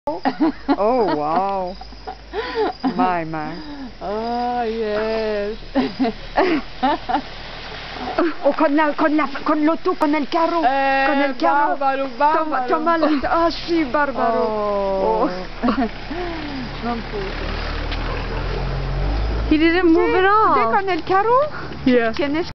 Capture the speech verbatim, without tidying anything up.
Oh wow. My my. Oh yes. Oh, con la con la con l'auto, con il carro, Eh, con il carro. Barbaro, Barbaro. Toma, toma, ah sì, Barbaro. Oh. Oh. Non posso. He didn't move it Cos'è off. con il carro? Yeah. Tienes